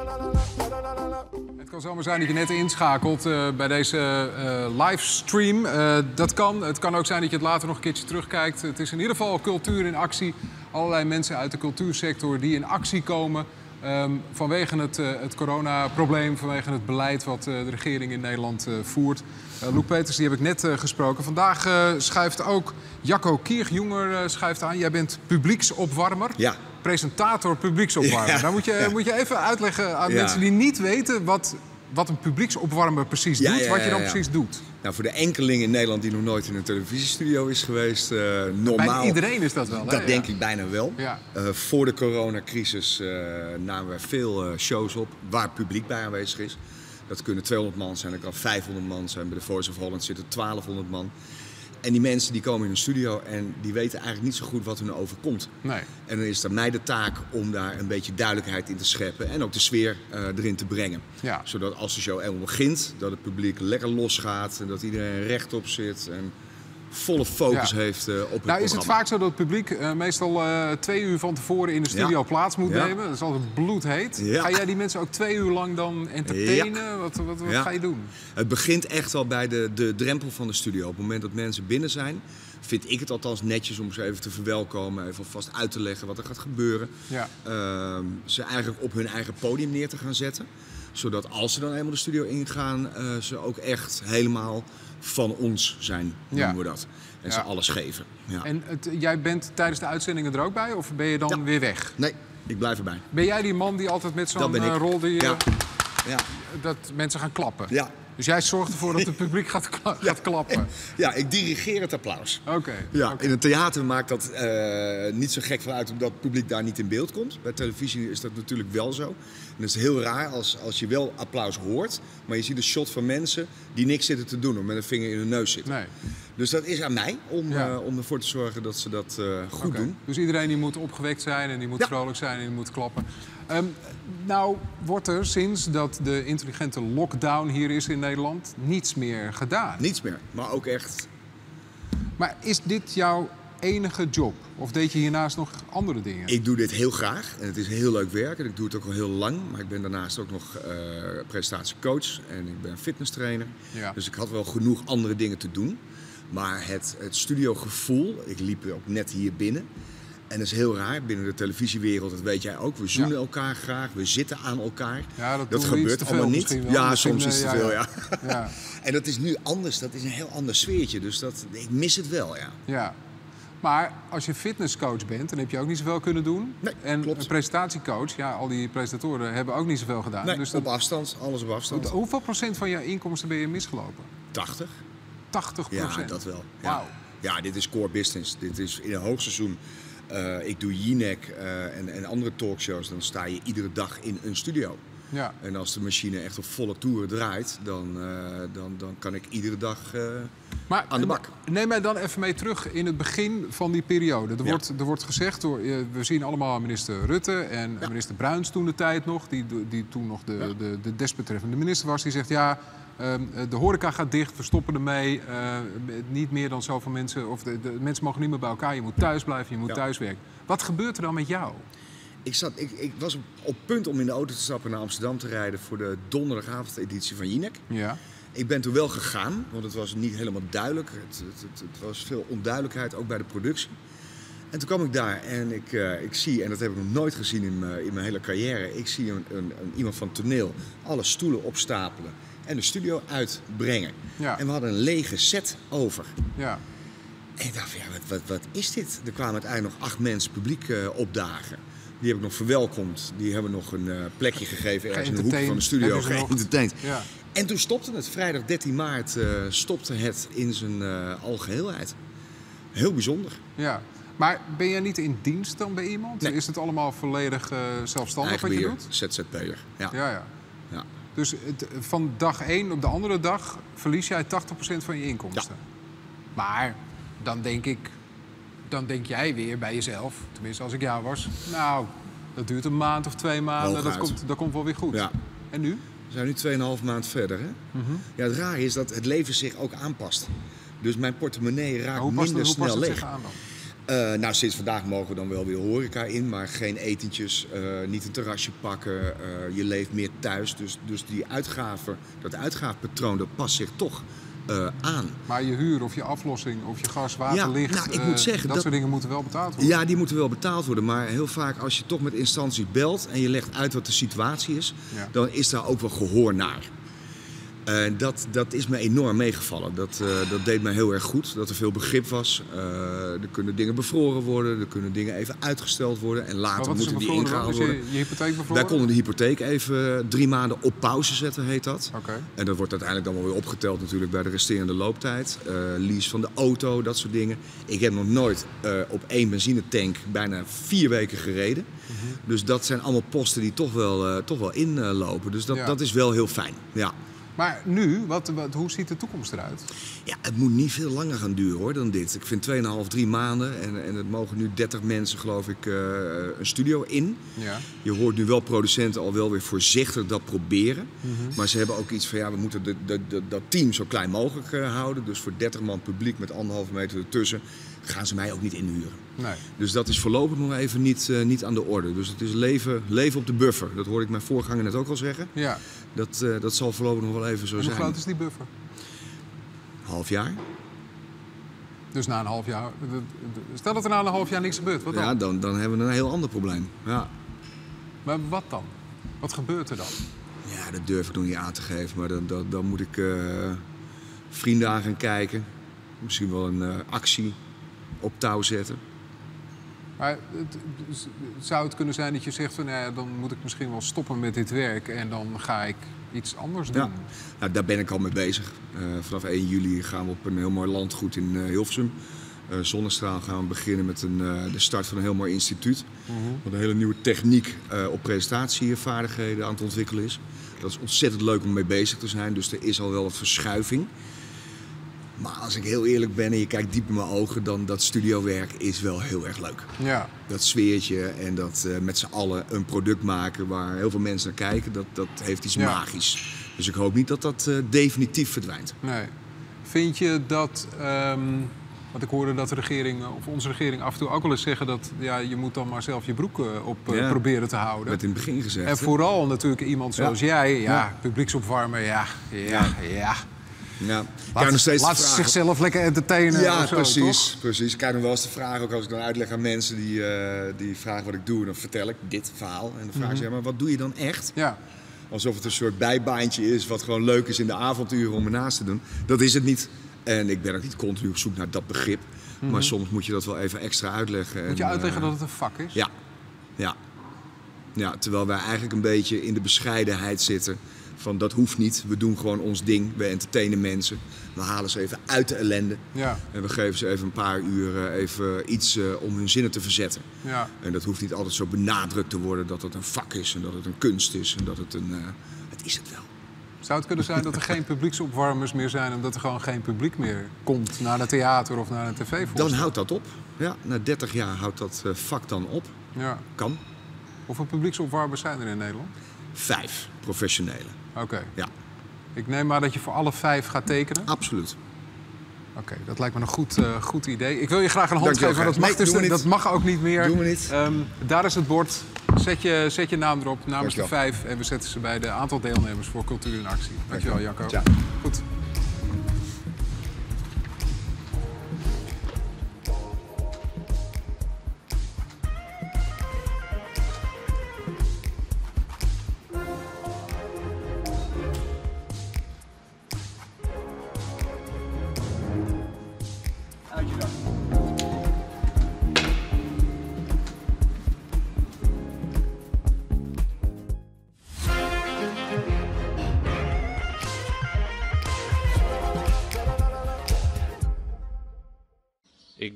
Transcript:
Het kan zomaar zijn dat je net inschakelt bij deze livestream. Dat kan. Het kan ook zijn dat je het later nog een keertje terugkijkt. Het is in ieder geval cultuur in actie. Allerlei mensen uit de cultuursector die in actie komen. Vanwege het coronaprobleem, vanwege het beleid wat de regering in Nederland voert. Loek Peters, die heb ik net gesproken. Vandaag schuift ook Jacco Kirchjonger schuift aan. Jij bent publieksopwarmer. Ja. Presentator publieksopwarmer. Ja. Nou moet je even uitleggen aan mensen die niet weten wat een publieksopwarmer precies doet. Wat je dan precies doet. Nou, voor de enkeling in Nederland die nog nooit in een televisiestudio is geweest, normaal... Bij iedereen is dat wel, hè? Dat denk ik bijna wel. Ja. Voor de coronacrisis namen we veel shows op waar publiek bij aanwezig is. Dat kunnen 200 man zijn, dat kan 500 man zijn. Bij de Voice of Holland zitten 1200 man. En die mensen die komen in een studio en die weten eigenlijk niet zo goed wat hun overkomt. Nee. En dan is het aan mij de taak om daar een beetje duidelijkheid in te scheppen en ook de sfeer erin te brengen. Ja. Zodat als de show eenmaal begint, dat het publiek lekker losgaat en dat iedereen rechtop zit en volle focus heeft op het programma. Is het vaak zo dat het publiek meestal 2 uur van tevoren in de studio plaats moet nemen? Dat is altijd bloedheet. Ja. Ga jij die mensen ook 2 uur lang dan entertainen? Ja. Wat ga je doen? Het begint echt al bij de drempel van de studio. Op het moment dat mensen binnen zijn, vind ik het althans netjes om ze even te verwelkomen. Even vast uit te leggen wat er gaat gebeuren. Ja. Ze eigenlijk op hun eigen podium neer te gaan zetten. Zodat als ze dan eenmaal de studio ingaan, ze ook echt helemaal van ons zijn, noemen we dat. En ze alles geven. Ja. En jij bent tijdens de uitzendingen er ook bij? Of ben je dan weer weg? Nee, ik blijf erbij. Ben jij die man die altijd met zo'n rol die dat mensen gaan klappen? Ja. Dus jij zorgt ervoor dat het publiek gaat klappen? Ja, ik dirigeer het applaus. Oké. In een theater maakt dat niet zo gek van uit omdat het publiek daar niet in beeld komt. Bij televisie is dat natuurlijk wel zo. En het is heel raar als je wel applaus hoort, maar je ziet een shot van mensen die niks zitten te doen of met een vinger in hun neus zitten. Nee. Dus dat is aan mij om ervoor te zorgen dat ze dat goed doen. Dus iedereen die moet opgewekt zijn en die moet vrolijk zijn en die moet klappen. Nou wordt er sinds dat de intelligente lockdown hier is in Nederland niets meer gedaan. Niets meer, maar ook echt. Maar is dit jouw enige job? Of deed je hiernaast nog andere dingen? Ik doe dit heel graag en het is heel leuk werk en ik doe het ook al heel lang. Maar ik ben daarnaast ook nog presentatiecoach en ik ben fitnesstrainer. Ja. Dus ik had wel genoeg andere dingen te doen. Maar het studiogevoel, ik liep ook net hier binnen. En dat is heel raar, binnen de televisiewereld, dat weet jij ook. We zoenen elkaar graag, we zitten aan elkaar. Ja, dat gebeurt allemaal niet. Ja, soms is het te veel, ja. En dat is nu anders, dat is een heel ander sfeertje. Dus ik mis het wel, ja. Maar als je fitnesscoach bent, dan heb je ook niet zoveel kunnen doen. Nee, en klopt. Een presentatiecoach, al die presentatoren hebben ook niet zoveel gedaan. Nee, dus op afstand, alles op afstand. Hoeveel procent van je inkomsten ben je misgelopen? 80. 80%? Ja, dat wel. Wauw. Ja, dit is core business. Dit is in een hoogseizoen. Ik doe Jinek en andere talkshows. Dan sta je iedere dag in een studio. Ja. En als de machine echt op volle toeren draait, dan kan ik iedere dag aan de bak. Neem mij dan even mee terug in het begin van die periode. Er wordt gezegd, we zien allemaal minister Rutte en minister Bruins toen de tijd nog, die toen nog de desbetreffende minister was. Die zegt de horeca gaat dicht, we stoppen ermee. Niet meer dan zoveel mensen, of de mensen mogen niet meer bij elkaar. Je moet thuis blijven, je moet thuiswerken. Wat gebeurt er dan met jou? Ik was op punt om in de auto te stappen naar Amsterdam te rijden voor de donderdagavondeditie van Jinek. Ja. Ik ben toen wel gegaan, want het was niet helemaal duidelijk. Het was veel onduidelijkheid, ook bij de productie. En toen kwam ik daar en ik zie, en dat heb ik nog nooit gezien in mijn hele carrière, ik zie iemand van toneel alle stoelen opstapelen en de studio uitbrengen. Ja. En we hadden een lege set over. Ja. En ik dacht, wat is dit? Er kwamen uiteindelijk nog 8 mensen publiek opdagen. Die heb ik nog verwelkomd. Die hebben nog een plekje gegeven ergens in de hoek van de studio. Geëntertained. Ja. En toen stopte het. Vrijdag 13 maart stopte het in zijn algeheelheid. Heel bijzonder. Ja. Maar ben jij niet in dienst dan bij iemand? Nee. Is het allemaal volledig zelfstandig eigen wat je beheer, doet? ZZP'er. Ja. Dus van dag 1 op de andere dag verlies jij 80% van je inkomsten. Ja. Maar dan denk jij weer bij jezelf, tenminste als ik jou was, nou, dat duurt een maand of 2 maanden, dat komt wel weer goed. Ja. En nu? We zijn nu 2,5 maand verder. Hè? Mm-hmm. Ja, het rare is dat het leven zich ook aanpast. Dus mijn portemonnee raakt minder snel leeg. Zich aan dan? Nou, sinds vandaag mogen we dan wel weer de horeca in, maar geen etentjes, niet een terrasje pakken. Je leeft meer thuis, dus dat uitgaafpatroon, dat past zich toch aan. Maar je huur of je aflossing of je gas, water, licht, nou, ik moet zeggen, dat soort dingen moeten wel betaald worden. Ja, die moeten wel betaald worden, maar heel vaak als je toch met instanties belt en je legt uit wat de situatie is, dan is daar ook wel gehoor naar. Dat is me enorm meegevallen. Dat deed mij heel erg goed. Dat er veel begrip was. Er kunnen dingen bevroren worden. Er kunnen dingen even uitgesteld worden. En later moeten die ingehaald worden. Je hypotheek bevroren? Wij konden de hypotheek even 3 maanden op pauze zetten, heet dat. Okay. En dat wordt uiteindelijk dan wel weer opgeteld natuurlijk bij de resterende looptijd. Lease van de auto, dat soort dingen. Ik heb nog nooit op 1 benzinetank bijna 4 weken gereden. Dus dat zijn allemaal posten die toch wel inlopen. Dus dat is wel heel fijn. Ja. Maar nu, hoe ziet de toekomst eruit? Ja, het moet niet veel langer gaan duren hoor dan dit. Ik vind 2,5, 3 maanden en het mogen nu 30 mensen geloof ik een studio in. Ja. Je hoort nu wel producenten al wel weer voorzichtig dat proberen. Maar ze hebben ook iets van we moeten dat team zo klein mogelijk houden. Dus voor 30 man publiek met 1,5 meter ertussen gaan ze mij ook niet inhuren. Nee. Dus dat is voorlopig nog even niet aan de orde. Dus het is leven op de buffer. Dat hoorde ik mijn voorganger net ook al zeggen. Ja. Dat zal voorlopig nog wel even zo zijn. Hoe groot is die buffer? Half jaar. Dus na een half jaar... Stel dat er na een half jaar niks gebeurt, wat dan? Ja, dan hebben we een heel ander probleem. Ja. Maar wat dan? Wat gebeurt er dan? Ja, dat durf ik nog niet aan te geven. Maar dan moet ik vrienden aan gaan kijken. Misschien wel een actie op touw zetten. Maar zou het kunnen zijn dat je zegt van dan moet ik misschien wel stoppen met dit werk en dan ga ik iets anders doen? Ja, nou, daar ben ik al mee bezig. Vanaf 1 juli gaan we op een heel mooi landgoed in Hilversum. Zonnestraal gaan we beginnen met de start van een heel mooi instituut. Wat een hele nieuwe techniek op presentatievaardigheden aan het ontwikkelen is. Dat is ontzettend leuk om mee bezig te zijn, dus er is al wel wat verschuiving. Maar als ik heel eerlijk ben en je kijkt diep in mijn ogen, dan dat studiowerk is wel heel erg leuk. Ja. Dat sfeertje en dat met z'n allen een product maken waar heel veel mensen naar kijken, dat heeft iets magisch. Dus ik hoop niet dat dat definitief verdwijnt. Nee. Vind je dat, want ik hoorde dat de regering, of onze regering af en toe ook wel eens zeggen dat je moet dan maar zelf je broek op proberen te houden. Met in het begin gezegd. En vooral natuurlijk iemand zoals jij, publieksopwarmer, Ja. Laat ze zichzelf lekker entertainen. Ja, of zo, precies. Ik krijg nog wel eens de vraag, ook als ik dan uitleg aan mensen die vragen wat ik doe, dan vertel ik dit verhaal. En dan vragen ze, maar wat doe je dan echt? Ja. Alsof het een soort bijbaantje is, wat gewoon leuk is in de avonduren om ernaast te doen. Dat is het niet. En ik ben ook niet continu op zoek naar dat begrip. Maar soms moet je dat wel even extra uitleggen. Moet je uitleggen dat het een vak is? Ja, terwijl wij eigenlijk een beetje in de bescheidenheid zitten. Van dat hoeft niet, we doen gewoon ons ding, we entertainen mensen. We halen ze even uit de ellende. Ja. En we geven ze even een paar uur even iets om hun zinnen te verzetten. Ja. En dat hoeft niet altijd zo benadrukt te worden dat het een vak is en dat het een kunst is en dat het het is het wel. Zou het kunnen zijn dat er geen publieksopwarmers meer zijn omdat er gewoon geen publiek meer komt naar het theater of naar een tv-voorstelling? Dan houdt dat op. Ja, na 30 jaar houdt dat vak dan op. Ja. Kan. Hoeveel publieksopwarmers zijn er in Nederland? 5 professionele. Oké. Ja. Ik neem maar dat je voor alle 5 gaat tekenen? Absoluut. Oké, dat lijkt me een goed idee. Ik wil je graag een hand geven, maar dat mag ook niet meer. Doen we niet. Daar is het bord. Zet je naam erop namens de 5 en we zetten ze bij de aantal deelnemers voor Cultuur in Actie. Dankjewel, Jacco. Ja. Goed.